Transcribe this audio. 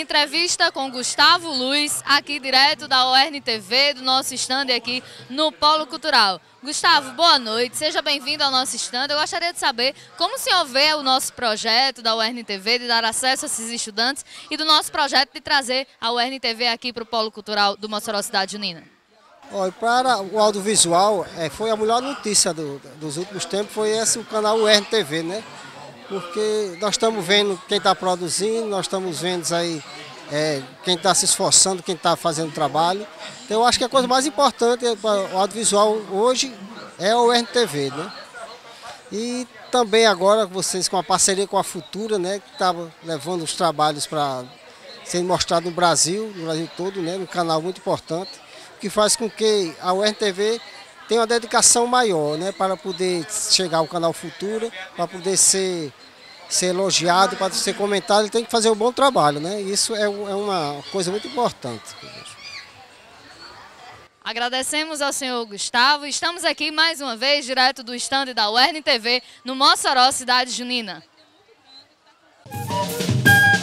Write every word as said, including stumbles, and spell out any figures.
entrevista com Gustavo Luz, aqui direto da U E R N T V, do nosso stand aqui no Polo Cultural. Gustavo, boa noite, seja bem-vindo ao nosso stand. Eu gostaria de saber como o senhor vê o nosso projeto da U E R N T V de dar acesso a esses estudantes e do nosso projeto de trazer a U E R N T V aqui para o Polo Cultural do Mossoró Cidade Junina. Olha, para o audiovisual, é, foi a melhor notícia do, dos últimos tempos, foi esse o canal U E R N T V, né? Porque nós estamos vendo quem está produzindo, nós estamos vendo aí é, quem está se esforçando, quem está fazendo trabalho. Então eu acho que a coisa mais importante para o audiovisual hoje é o U E R N T V, né? E também agora vocês com a parceria com a Futura, né? Que estava levando os trabalhos para serem mostrados no Brasil, no Brasil todo, né? Um canal muito importante, que faz com que a U E R N T V tenha uma dedicação maior, né, para poder chegar ao canal Futura, para poder ser, ser elogiado, para ser comentado, ele tem que fazer um bom trabalho, né? Isso é, é uma coisa muito importante. Agradecemos ao senhor Gustavo. Estamos aqui mais uma vez, direto do stand da U E R N T V, no Mossoró Cidade Junina.